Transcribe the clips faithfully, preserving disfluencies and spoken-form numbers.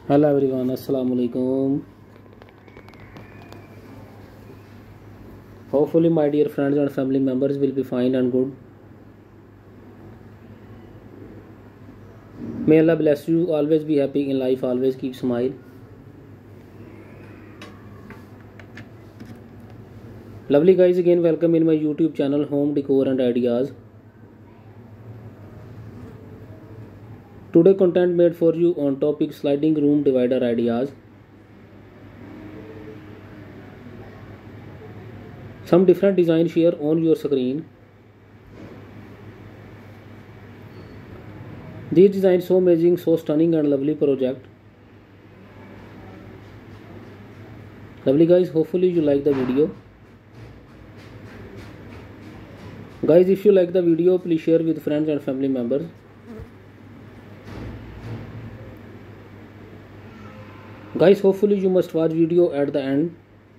Hello everyone, Assalamu alaikum. Hopefully my dear friends and family members will be fine and good. May Allah bless you, always be happy in life, always keep smile. Lovely guys, again welcome in my YouTube channel Home Decor and Ideas. Today content made for you on topic sliding room divider ideas. Some different designs here on your screen. These designs so amazing, so stunning and lovely project. Lovely guys, hopefully you like the video. Guys, if you like the video, please share with friends and family members. Guys, hopefully you must watch video at the end.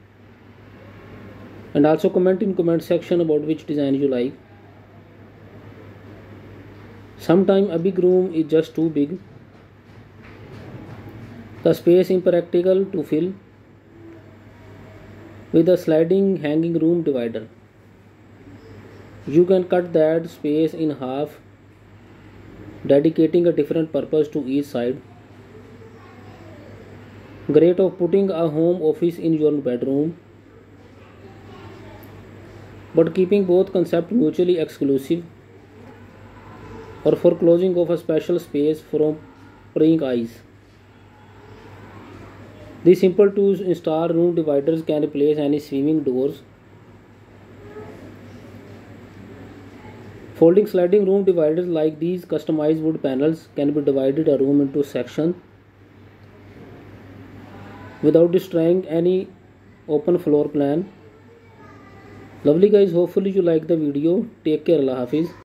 And also comment in comment section about which design you like. Sometimes a big room is just too big. The space impractical to fill with a sliding hanging room divider. You can cut that space in half, dedicating a different purpose to each side. Great of putting a home office in your bedroom, but keeping both concepts mutually exclusive, or for closing of a special space from prying eyes. These simple to install room dividers can replace any swinging doors. Folding sliding room dividers like these customized wood panels can be divided a room into sections without destroying any open floor plan. Lovely guys, hopefully you like the video. Take care. Allah Hafiz.